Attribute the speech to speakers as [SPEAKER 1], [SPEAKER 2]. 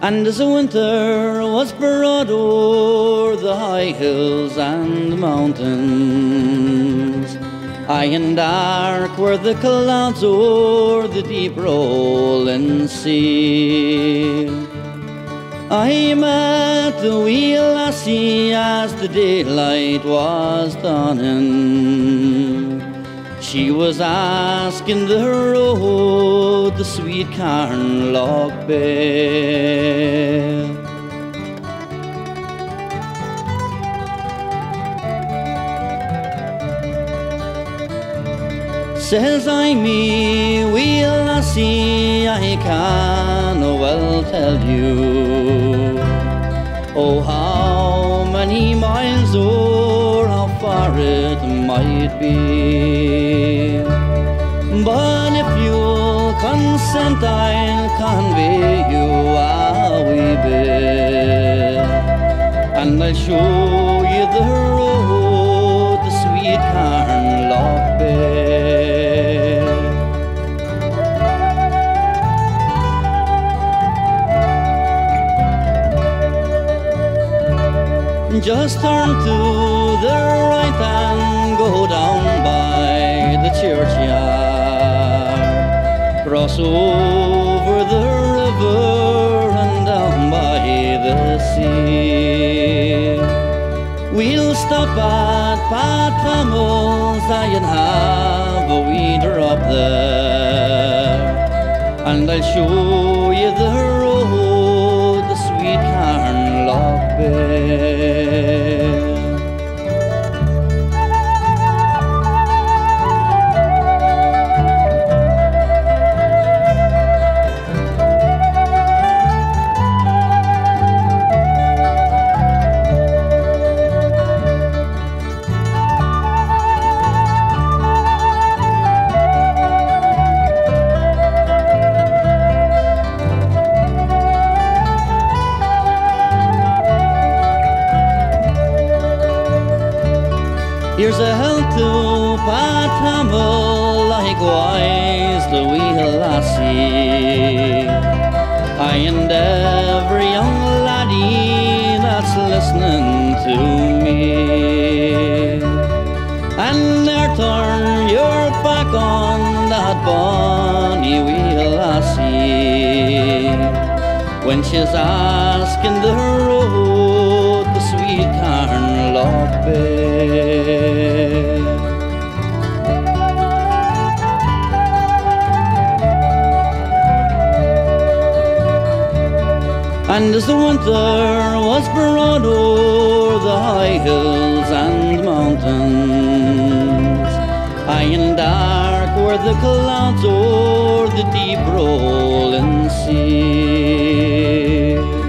[SPEAKER 1] And as the winter was broad o'er the high hills and the mountains, high and dark were the clouds o'er the deep rolling sea. I met the wee lassie as the daylight was dawning. She was asking the road the sweet Carnlough Bay. Says I, me wee lassie, I can well tell you, oh, how many miles or how far it might be. But if you'll consent, I'll convey you a wee bit, and I'll show you the road, the sweet Carnlough Bay. Just turn to the right and go down by the churchyard, cross over the river and down by the sea. We'll stop at Batterin Ram and have a wee drop there, and I'll show you the road, the sweet Carnlough Bay. Here's a health to Batterin Ram, likewise the wee lassie, I and every young laddie that's listening to me. And there turn your back on that bonny wee lassie when she's asking the road, the sweet Carnlough Bay. And as the winter was broad o'er the high hills and mountains, high and dark were the clouds o'er the deep rolling sea.